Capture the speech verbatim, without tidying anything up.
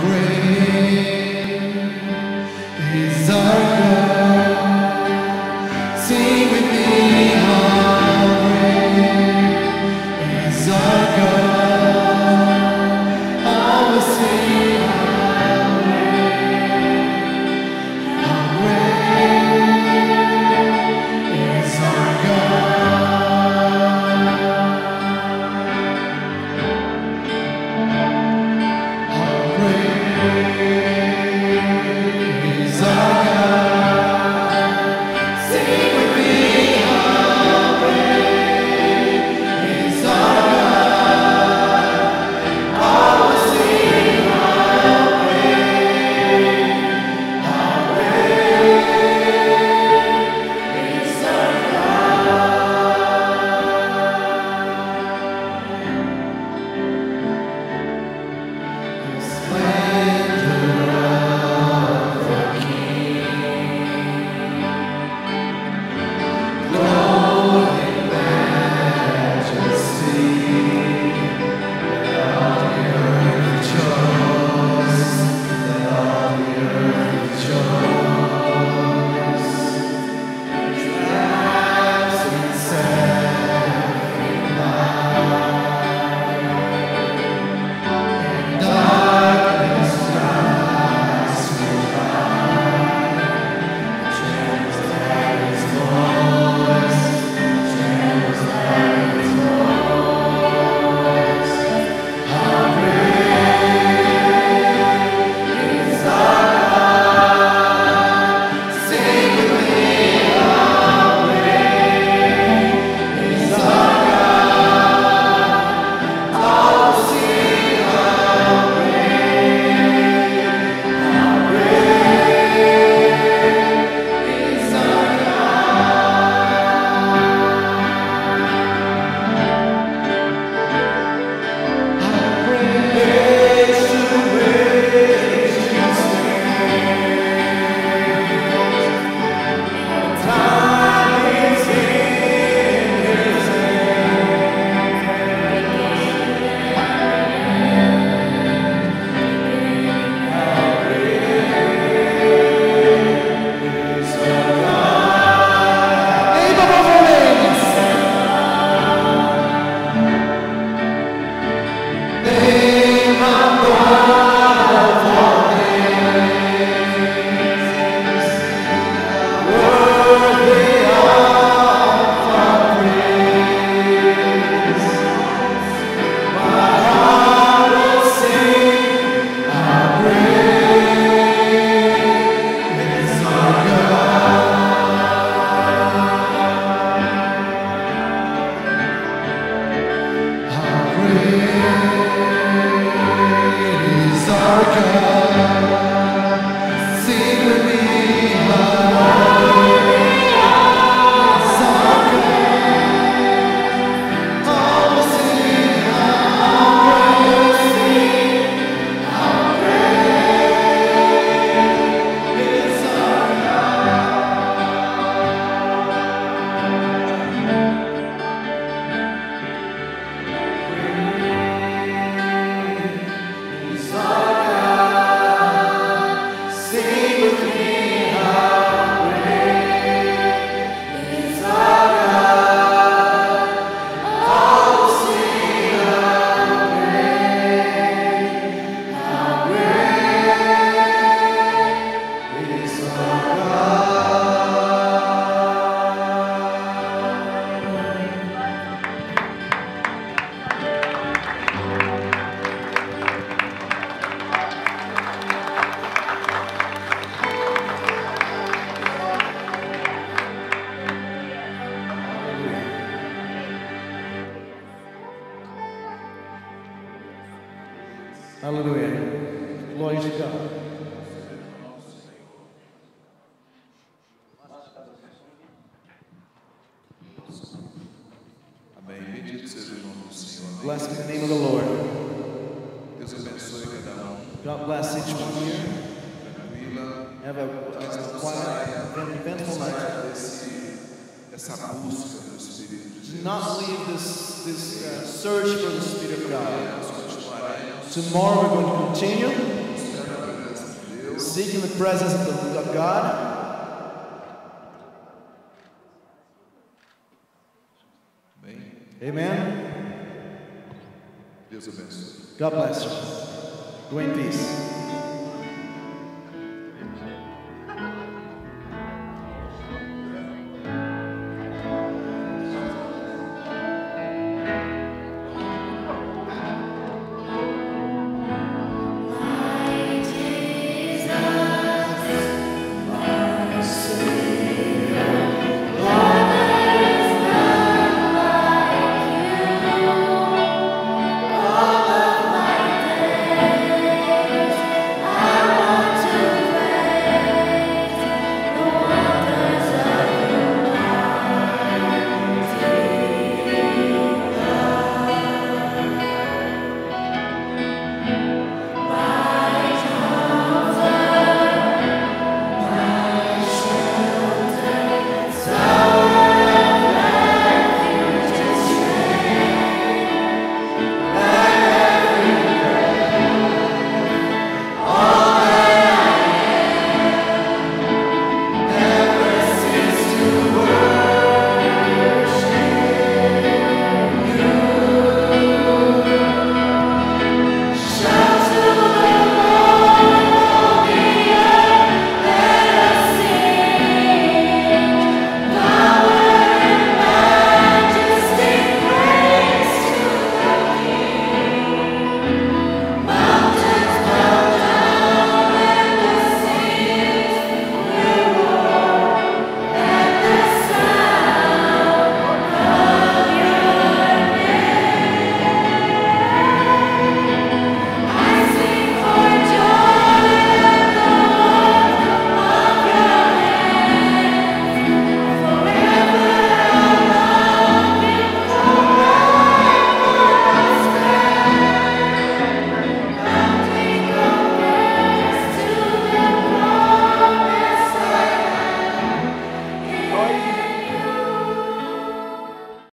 Aleluia. Glória de God. Amém. Bendito seja o nome do Senhor. Blessed be the name of the Lord. Deus abençoe cada um. God bless each one here. Tranquila. Have a, a quiet, eventful night. Esse, essa busca pelo Espírito de Do Deus. not leave this, this uh, search for the Spirit of God. Nós continuaremos Tomorrow we're going to continue. buscando seeking the presence of, the, of God. Amém? Amen. Deus abençoe. God bless you. Go in peace.